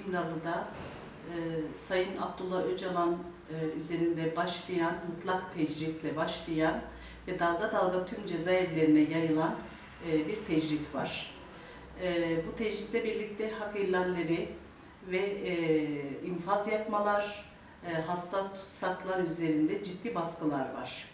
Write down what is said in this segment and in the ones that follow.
İmralı'da Sayın Abdullah Öcalan üzerinde başlayan, mutlak tecritle başlayan ve dalga dalga tüm cezaevlerine yayılan bir tecrit var. Bu tecritle birlikte hak ihlalleri ve infaz yapmalar, hasta tutsaklar üzerinde ciddi baskılar var.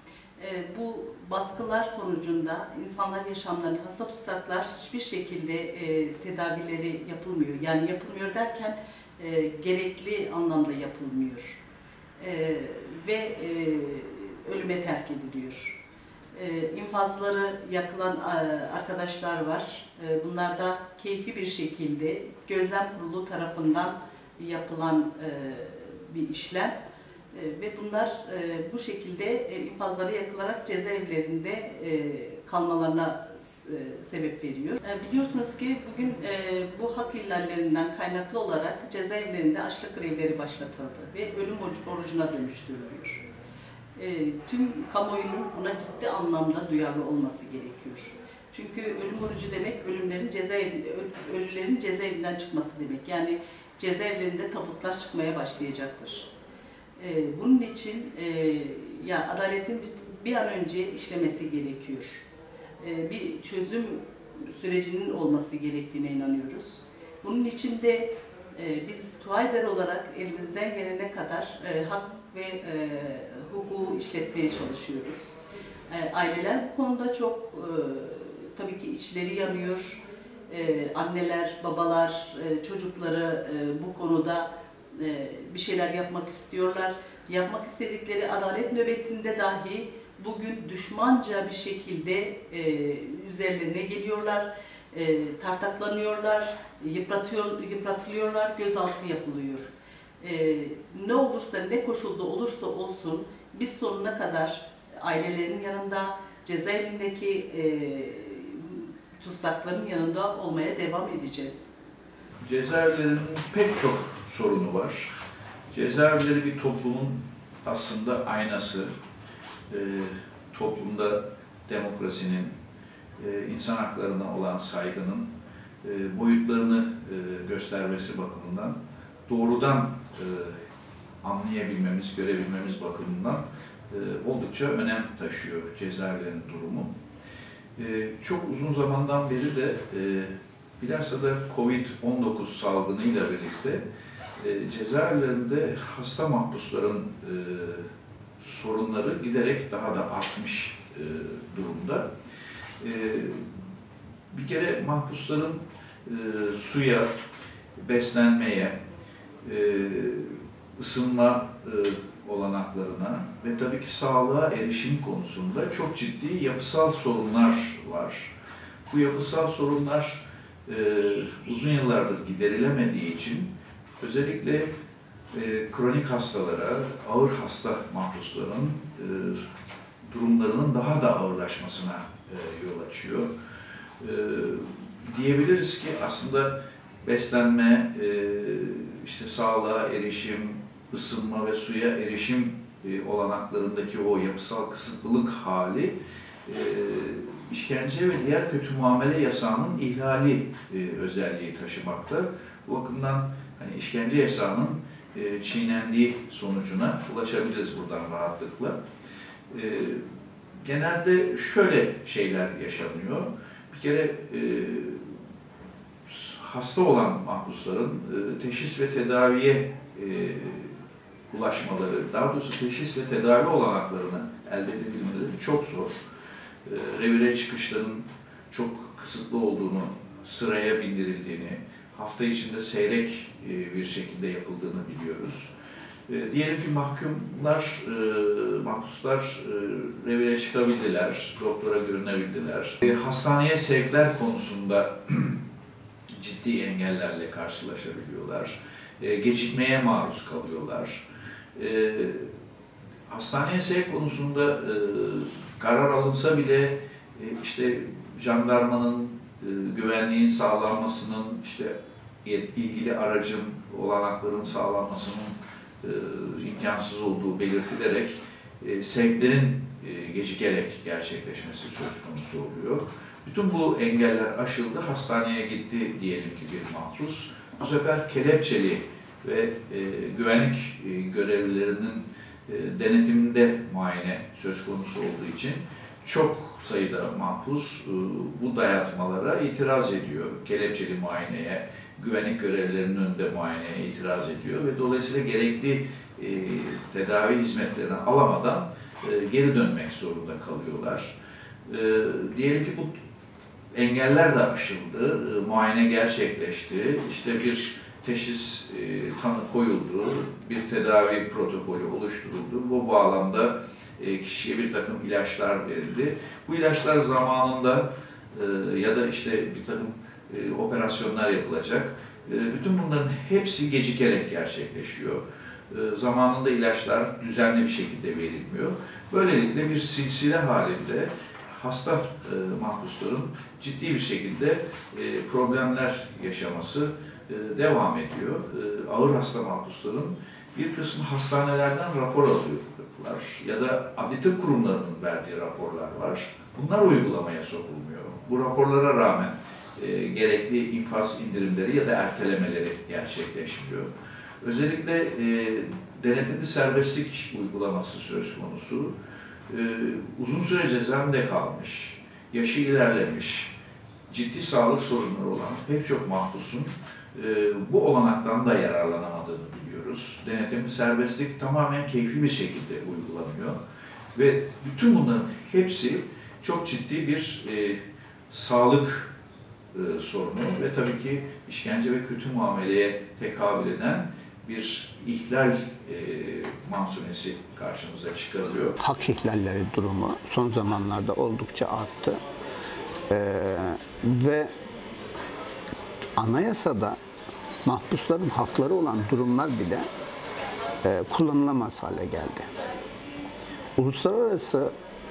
Bu baskılar sonucunda insanlar yaşamlarını, hasta tutsaklar hiçbir şekilde tedavileri yapılmıyor. Yani yapılmıyor derken gerekli anlamda yapılmıyor. Ve ölüme terk ediliyor. İnfazları yakılan arkadaşlar var. Bunlar da keyfi bir şekilde gözlem kurulu tarafından yapılan bir işlem. Ve bunlar bu şekilde infazları yakılarak cezaevlerinde kalmalarına sebep veriyor. Biliyorsunuz ki bugün bu hak ihlallerinden kaynaklı olarak cezaevlerinde açlık grevleri başlatıldı ve ölüm orucuna dönüştürülüyor. Tüm kamuoyunun buna ciddi anlamda duyarlı olması gerekiyor. Çünkü ölüm orucu demek ölülerin cezaevinden çıkması demek. Yani cezaevlerinde tabutlar çıkmaya başlayacaktır. Bunun için adaletin bir an önce işlemesi gerekiyor. Bir çözüm sürecinin olması gerektiğine inanıyoruz. Bunun için de biz TUAYDER olarak elimizden gelene kadar hak ve hukuku işletmeye çalışıyoruz. Aileler bu konuda çok tabii ki içleri yanıyor. Anneler, babalar, çocukları bu konuda bir şeyler yapmak istiyorlar. Yapmak istedikleri adalet nöbetinde dahi bugün düşmanca bir şekilde üzerlerine geliyorlar, tartaklanıyorlar, yıpratılıyorlar, gözaltı yapılıyor. Ne olursa, ne koşulda olursa olsun biz sonuna kadar ailelerin yanında, cezaevindeki tutsakların yanında olmaya devam edeceğiz. Cezaevlerinin pek çok sorunu var. Cezaevleri bir toplumun aslında aynası. Toplumda demokrasinin, insan haklarına olan saygının boyutlarını göstermesi bakımından, doğrudan anlayabilmemiz, görebilmemiz bakımından oldukça önem taşıyor cezaevlerinin durumu. Çok uzun zamandan beri de bilhassa da Covid-19 salgınıyla birlikte cezaevlerinde hasta mahpusların sorunları giderek daha da artmış durumda. Bir kere mahpusların suya, beslenmeye, ısınma olanaklarına ve tabii ki sağlığa erişim konusunda çok ciddi yapısal sorunlar var. Bu yapısal sorunlar uzun yıllardır giderilemediği için özellikle kronik hastalara, ağır hasta mahpusların durumlarının daha da ağırlaşmasına yol açıyor. Diyebiliriz ki aslında beslenme, işte sağlığa erişim, ısınma ve suya erişim olanaklarındaki o yapısal kısıtlılık hali işkence ve diğer kötü muamele yasağının ihlali özelliği taşımakta. Bu bakımdan hani işkence yasağının çiğnendiği sonucuna ulaşabiliriz buradan rahatlıkla. Genelde şöyle şeyler yaşanıyor. Bir kere hasta olan mahpusların teşhis ve tedaviye ulaşmaları, daha doğrusu teşhis ve tedavi olanaklarını elde edebilmeleri çok zor. Revire çıkışların çok kısıtlı olduğunu, sıraya bindirildiğini, hafta içinde seyrek bir şekilde yapıldığını biliyoruz. Diyelim ki mahpuslar revire çıkabildiler, doktora görünebildiler. Hastaneye sevkler konusunda ciddi engellerle karşılaşabiliyorlar. Gecikmeye maruz kalıyorlar. Hastaneye sevk konusunda karar alınsa bile işte jandarmanın güvenliğin sağlanmasının, işte ilgili aracın, olanakların sağlanmasının imkansız olduğu belirtilerek sevklerin gecikerek gerçekleşmesi söz konusu oluyor. Bütün bu engeller aşıldı, hastaneye gitti diyelim ki bir mahpus. Bu sefer kelepçeli ve güvenlik görevlilerinin denetiminde muayene söz konusu olduğu için çok sayıda mahpus bu dayatmalara itiraz ediyor. Kelepçeli muayeneye, güvenlik görevlilerinin önünde muayeneye itiraz ediyor ve dolayısıyla gerekli tedavi hizmetlerini alamadan geri dönmek zorunda kalıyorlar. Diyelim ki bu engeller de aşıldı, muayene gerçekleşti, işte bir teşhis tanı koyuldu, bir tedavi protokolü oluşturuldu. Bu bağlamda kişiye bir takım ilaçlar verildi. Bu ilaçlar zamanında ya da işte bir takım operasyonlar yapılacak. Bütün bunların hepsi gecikerek gerçekleşiyor. Zamanında ilaçlar düzenli bir şekilde verilmiyor. Böylelikle bir silsile halinde hasta mahpusların ciddi bir şekilde problemler yaşaması devam ediyor. Ağır hasta mahpusların bir kısmı hastanelerden rapor alıyorlar ya da adli tıp kurumlarının verdiği raporlar var. Bunlar uygulamaya sokulmuyor. Bu raporlara rağmen gerekli infaz indirimleri ya da ertelemeleri gerçekleşmiyor. Özellikle denetimli serbestlik uygulaması söz konusu. Uzun süre cezaevinde kalmış, yaşı ilerlemiş, ciddi sağlık sorunları olan pek çok mahpusun bu olanaktan da yararlanamadığını biliyoruz. Denetimli serbestlik tamamen keyfi bir şekilde uygulanıyor ve bütün bunların hepsi çok ciddi bir sağlık sorunu ve tabii ki işkence ve kötü muameleye tekabül eden bir ihlal manzumesi karşımıza çıkarılıyor. Hak ihlalleri durumu son zamanlarda oldukça arttı ve anayasada mahpusların hakları olan durumlar bile kullanılamaz hale geldi. Uluslararası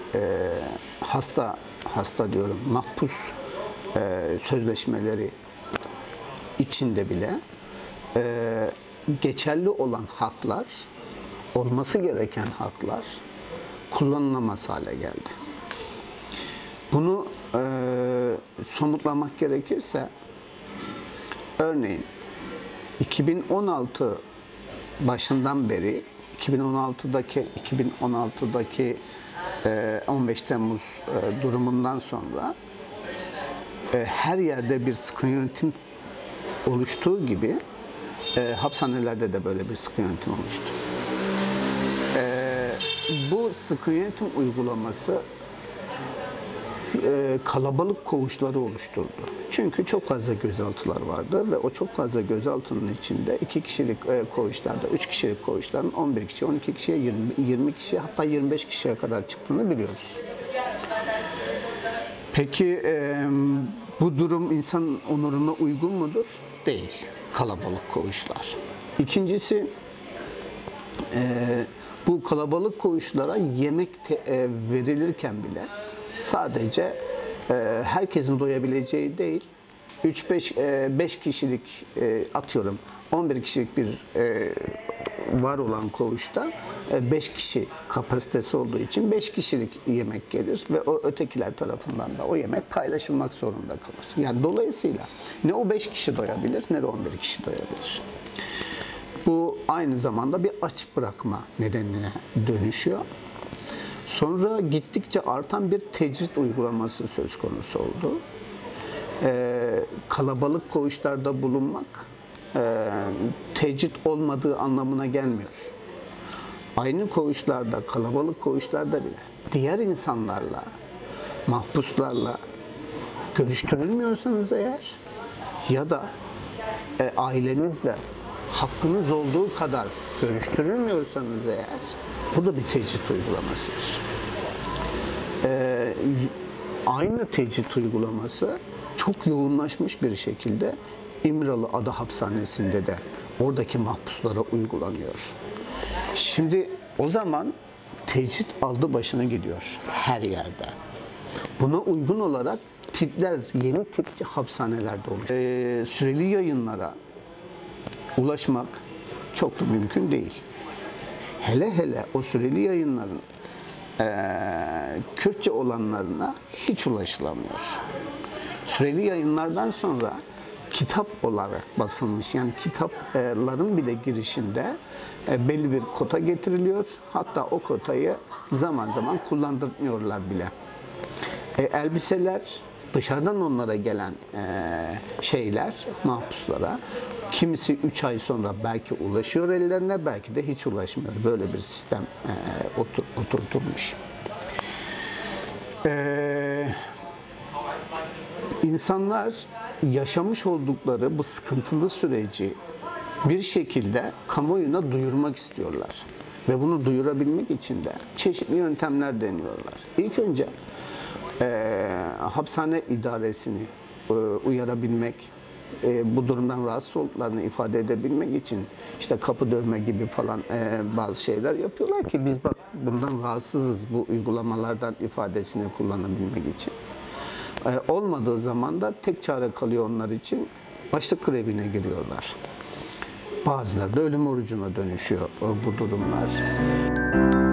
mahpus sözleşmeleri içinde bile geçerli olan haklar, olması gereken haklar kullanılamaz hale geldi. Bunu somutlamak gerekirse, örneğin 2016 başından beri 2016'daki 15 Temmuz durumundan sonra her yerde bir sıkı yönetim oluştuğu gibi hapishanelerde de böyle bir sıkı yönetim oluştu. Bu sıkı yönetim uygulaması kalabalık koğuşları oluşturdu. Çünkü çok fazla gözaltılar vardı ve o çok fazla gözaltının içinde 2 kişilik koğuşlarda, 3 kişilik koğuşların 11 kişi, 12 kişiye, 20 kişiye hatta 25 kişiye kadar çıktığını biliyoruz. Peki bu durum insan onuruna uygun mudur? Değil. Kalabalık koğuşlar. İkincisi, bu kalabalık koğuşlara yemek verilirken bile sadece herkesin doyabileceği değil, 5 kişilik atıyorum 11 kişilik bir var olan koğuşta 5 kişi kapasitesi olduğu için 5 kişilik yemek gelir ve o ötekiler tarafından da o yemek paylaşılmak zorunda kalır. Yani dolayısıyla ne o 5 kişi doyabilir ne de 11 kişi doyabilir. Bu aynı zamanda bir aç bırakma nedenine dönüşüyor. Sonra gittikçe artan bir tecrit uygulaması söz konusu oldu. Kalabalık koğuşlarda bulunmak tecrit olmadığı anlamına gelmiyor. Aynı koğuşlarda, kalabalık koğuşlarda bile diğer insanlarla, mahpuslarla görüştürülmüyorsanız eğer ya da ailenizle hakkınız olduğu kadar görüştürülmüyorsanız eğer, bu da bir tecrit uygulamasıdır. Aynı tecrit uygulaması çok yoğunlaşmış bir şekilde İmralı Ada Hapishanesi'nde de oradaki mahpuslara uygulanıyor. Şimdi o zaman tecrit aldı başına gidiyor her yerde. Buna uygun olarak tipler, yeni tipçi hapishanelerde oluşuyor. Süreli yayınlara ulaşmak çok da mümkün değil. Hele o süreli yayınların Kürtçe olanlarına hiç ulaşılamıyor. Süreli yayınlardan sonra kitap olarak basılmış. Yani kitapların bile girişinde belli bir kota getiriliyor. Hatta o kotayı zaman zaman kullandırmıyorlar bile. Elbiseler, dışarıdan onlara gelen şeyler mahpuslara, kimisi 3 ay sonra belki ulaşıyor ellerine, belki de hiç ulaşmıyor. Böyle bir sistem oturtulmuş. İnsanlar yaşamış oldukları bu sıkıntılı süreci bir şekilde kamuoyuna duyurmak istiyorlar. Ve bunu duyurabilmek için de çeşitli yöntemler deniyorlar. İlk önce hapishane idaresini uyarabilmek, bu durumdan rahatsız olduklarını ifade edebilmek için işte kapı dövme gibi falan bazı şeyler yapıyorlar ki biz bak bundan rahatsızız, bu uygulamalardan ifadesini kullanabilmek için. Olmadığı zaman da tek çare kalıyor onlar için, başlık grevine giriyorlar. Bazıları da ölüm orucuna dönüşüyor bu durumlar.